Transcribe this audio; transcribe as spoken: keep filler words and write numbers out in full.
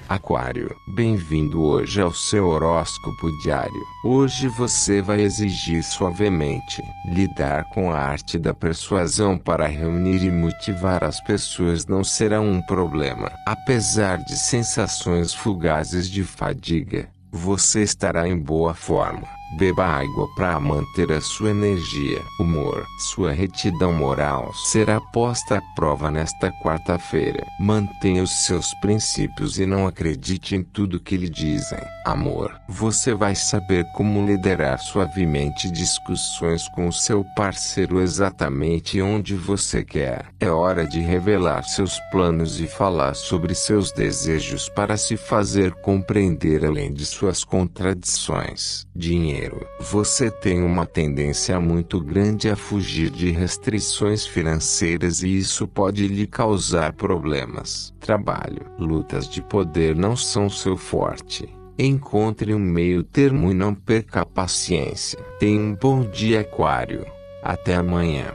Aquário, bem-vindo hoje ao seu horóscopo diário. Hoje você vai exigir suavemente, lidar com a arte da persuasão para reunir e motivar as pessoas não será um problema. Apesar de sensações fugazes de fadiga, você estará em boa forma. Beba água para manter a sua energia. Humor. Sua retidão moral será posta à prova nesta quarta-feira. Mantenha os seus princípios e não acredite em tudo que lhe dizem. Amor. Você vai saber como liderar suavemente discussões com o seu parceiro exatamente onde você quer. É hora de revelar seus planos e falar sobre seus desejos para se fazer compreender além de suas contradições. Dinheiro. Você tem uma tendência muito grande a fugir de restrições financeiras e isso pode lhe causar problemas. Trabalho. Lutas de poder não são seu forte. Encontre um meio termo e não perca a paciência. Tenha um bom dia, Aquário. Até amanhã.